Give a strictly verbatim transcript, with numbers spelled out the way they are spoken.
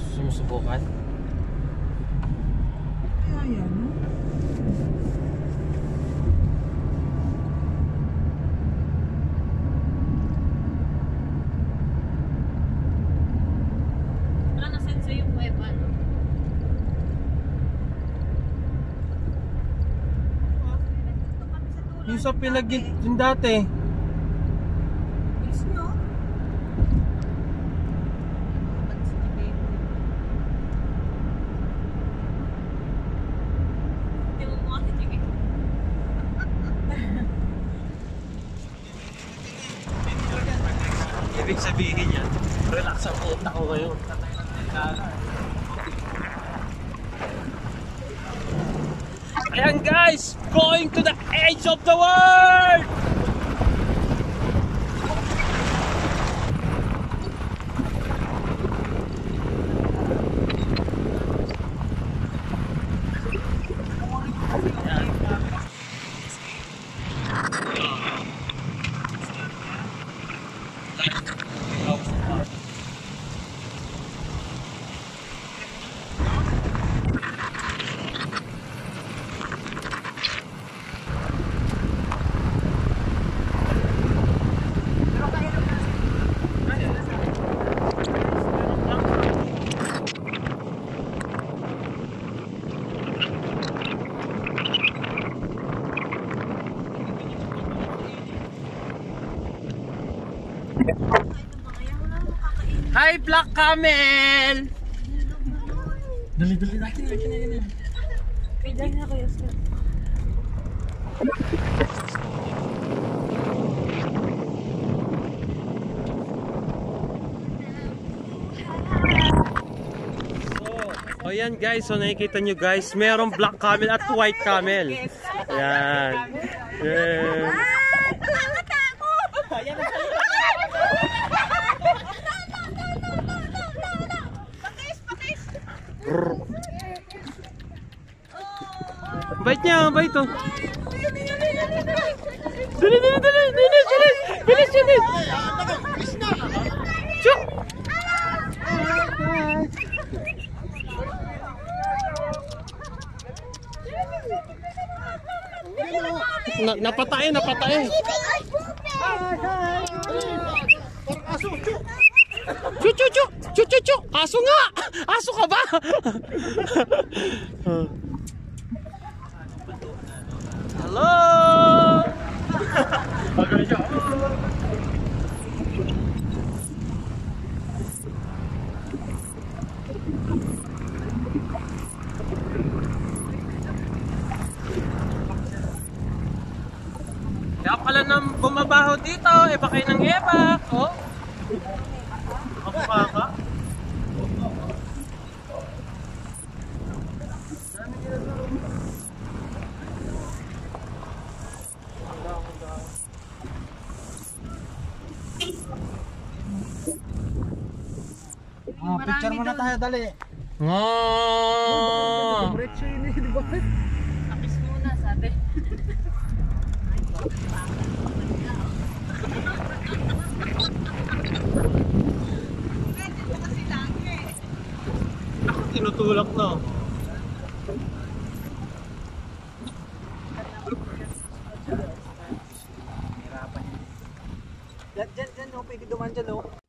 sumusubukan. Kaya yan, no? Yung sa pinag yung dati. Yes, no? Ibig sabihin yan, relax ang utak ko ngayon. Ayan guys, going to the edge of the world! Hi, Black Camel! Dali, dali, nakin, nakin, nakin. Kaya na kayo, sir. O yan guys, so nakikita nyo guys, merong Black Camel at White Camel. Yan. Yeah. Bait niya, bait oh. Dali, dali, dali, bilis, bilis, bilis, bilis. Chuk! Na, napatay, napatay. Chu, chu, chu, chu, chu, chu. Aso nga! Aso ka ba? Hello! Kaya pala nang bumabaho dito, eh baka kayo ng ebak, oh. Ako ka ka? Ah, picture muna tayo, dali. Nga! Diretso yun eh, di ba? Akis muna, sabi. Ako tinutulak na. Diyan, diyan, diyan, oh, pwede duman dyan, oh.